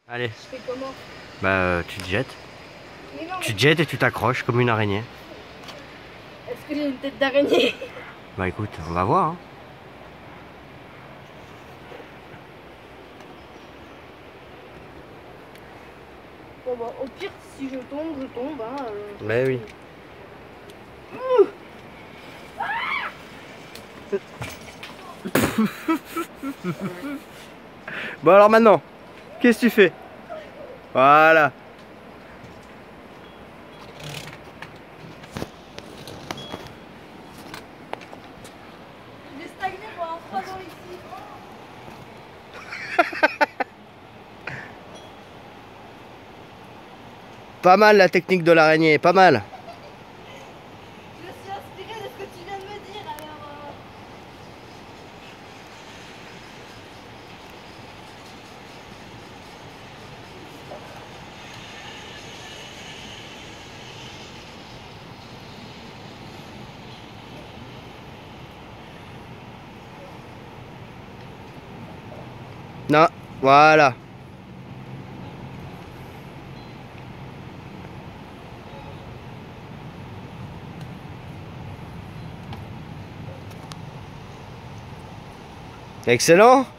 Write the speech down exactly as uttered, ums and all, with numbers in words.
Allez. Je fais comment? Bah euh, tu te jettes. Mais non, Tu mais... te jettes et tu t'accroches comme une araignée. Est-ce que j'ai une tête d'araignée? Bah écoute, on va voir. Hein. Bon bah au pire si je tombe, je tombe. Hein, euh... Mais oui. Bon alors maintenant, qu'est-ce que tu fais? Voilà. J'ai stagné pendant trois ans ici. Pas mal la technique de l'araignée, pas mal. Je me suis inspirée de ce que tu viens de me dire alors... Euh... Non, voilà. Excellent.